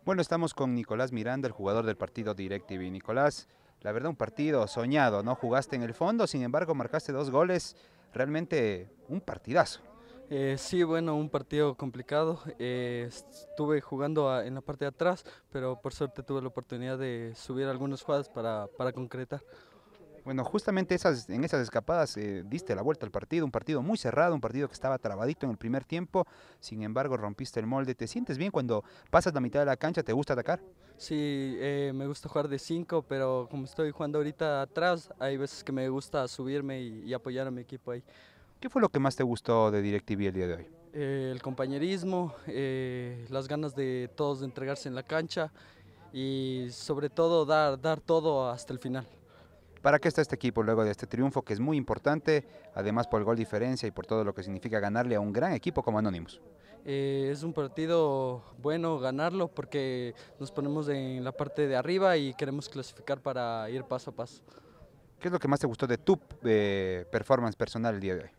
Bueno, estamos con Nicolás Miranda, el jugador del partido DirecTV. Nicolás, la verdad un partido soñado, ¿no? Jugaste en el fondo, sin embargo marcaste 2 goles, realmente un partidazo. Sí, bueno, un partido complicado. Estuve jugando en la parte de atrás, pero por suerte tuve la oportunidad de subir algunas jugadas para concretar. Bueno, justamente en esas escapadas diste la vuelta al partido, un partido muy cerrado, un partido que estaba trabadito en el primer tiempo, sin embargo rompiste el molde. ¿Te sientes bien cuando pasas la mitad de la cancha? ¿Te gusta atacar? Sí, me gusta jugar de 5, pero como estoy jugando ahorita atrás, hay veces que me gusta subirme y apoyar a mi equipo ahí. ¿Qué fue lo que más te gustó de DirecTV el día de hoy? El compañerismo, las ganas de todos de entregarse en la cancha y sobre todo dar todo hasta el final. ¿Para qué está este equipo luego de este triunfo que es muy importante, además por el gol diferencia y por todo lo que significa ganarle a un gran equipo como Anonymous? Es un partido bueno ganarlo porque nos ponemos en la parte de arriba y queremos clasificar para ir paso a paso. ¿Qué es lo que más te gustó de tu performance personal el día de hoy?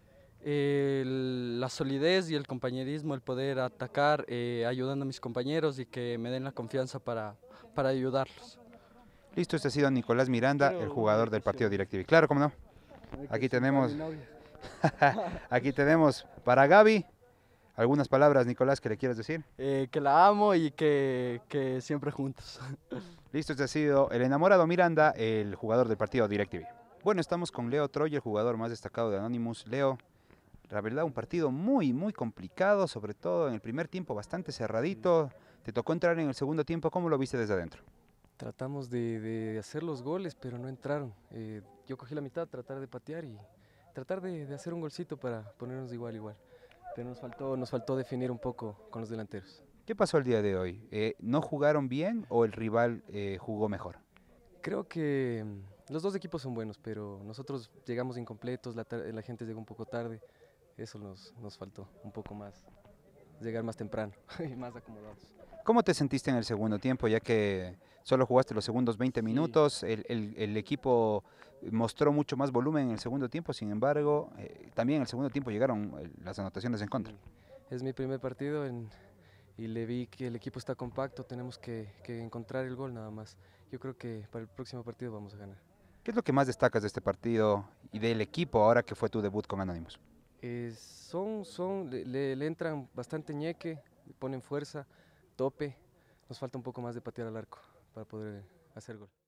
La solidez y el compañerismo, el poder atacar ayudando a mis compañeros y que me den la confianza para ayudarlos. Listo, este ha sido Nicolás Miranda, el Quiero una jugador del partido dedicación, DirecTV. Claro, cómo no. una Aquí dedicación para mi tenemos, novia. aquí tenemos para Gaby algunas palabras, Nicolás, que le quieras decir. Que la amo y que siempre juntos. Listo, este ha sido el enamorado Miranda, el jugador del partido DirecTV. Bueno, estamos con Leo Troy, el jugador más destacado de Anonymous. Leo, la verdad, un partido muy complicado, sobre todo en el primer tiempo bastante cerradito. Te tocó entrar en el segundo tiempo, ¿cómo lo viste desde adentro? Tratamos de hacer los goles, pero no entraron. Yo cogí la mitad, tratar de patear y tratar de hacer un golcito para ponernos igual, igual. Pero nos faltó definir un poco con los delanteros. ¿Qué pasó el día de hoy? ¿No jugaron bien o el rival jugó mejor? Creo que los dos equipos son buenos, pero nosotros llegamos incompletos, la gente llegó un poco tarde. Eso nos faltó un poco más, llegar más temprano y más acomodados. ¿Cómo te sentiste en el segundo tiempo, ya que solo jugaste los segundos 20 Sí, minutos? El equipo mostró mucho más volumen en el segundo tiempo, sin embargo, también en el segundo tiempo llegaron las anotaciones en contra. sí. Es mi primer partido y le vi que el equipo está compacto, tenemos que encontrar el gol nada más. Yo creo que para el próximo partido vamos a ganar. ¿Qué es lo que más destacas de este partido y del equipo ahora que fue tu debut con Anonymous? Le entran bastante ñeque, le ponen fuerza, tope. Nos falta un poco más de patear al arco para poder hacer gol.